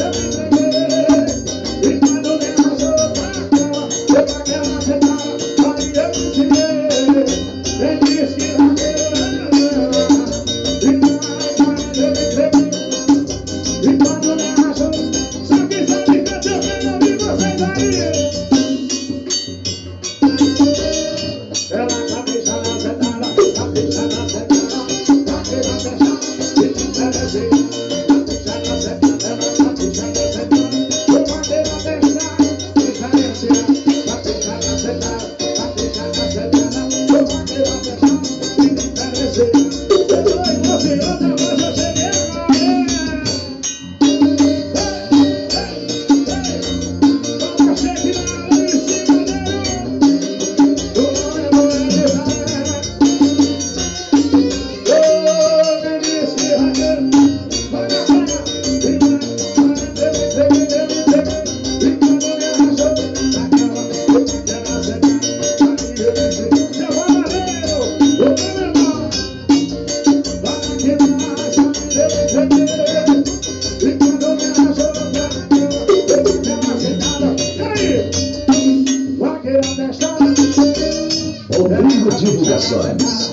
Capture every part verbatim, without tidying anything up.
Divulgações.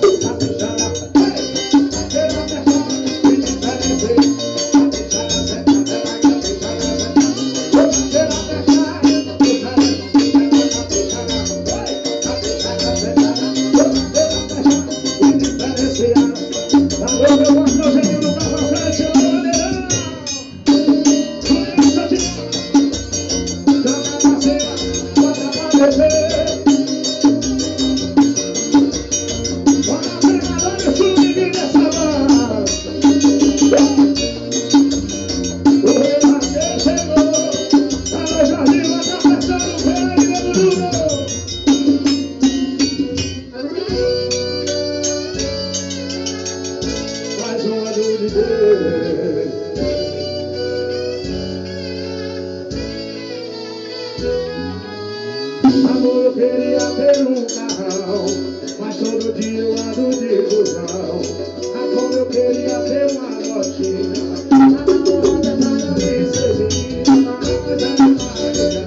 Amor, eu queria ter um carrão, mas todo dia eu ando de busão. Ah, como eu queria ter uma notinha, a namorada para mim seria mais do jeito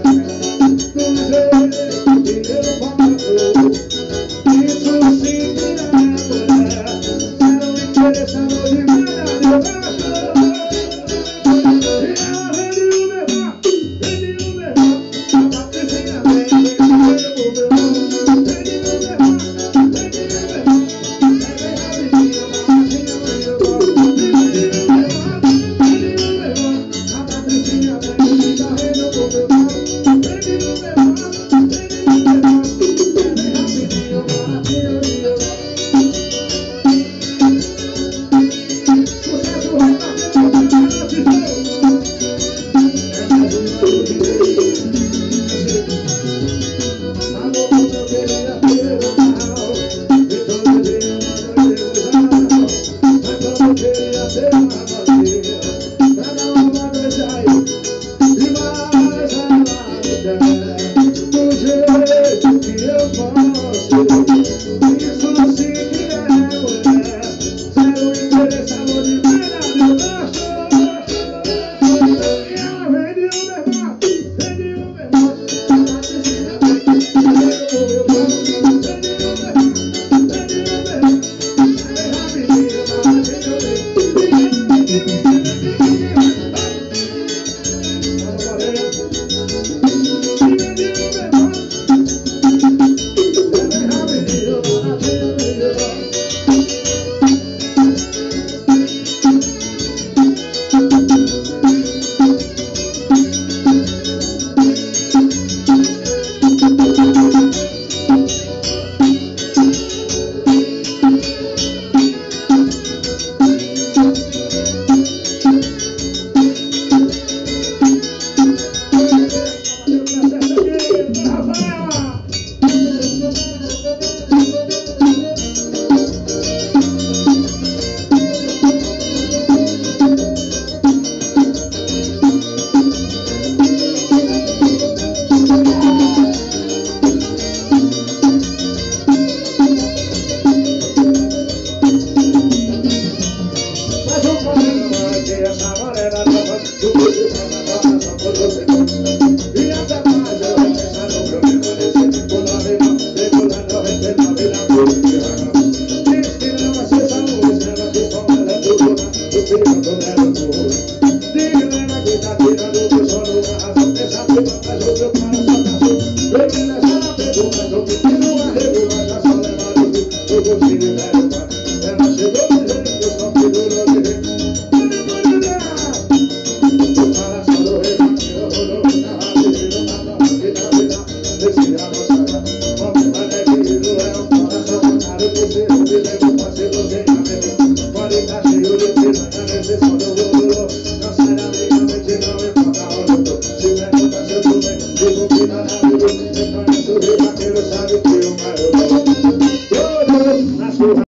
que eu faço. Isso sim que é mulher, se não interessa, amor de verdade eu acho. E ela vende o menor, vende o menor, a Patricinha vem. Essa morena nova do não importa onde eu tô. Se me conta, se eu tô bem, digo que nada mudou.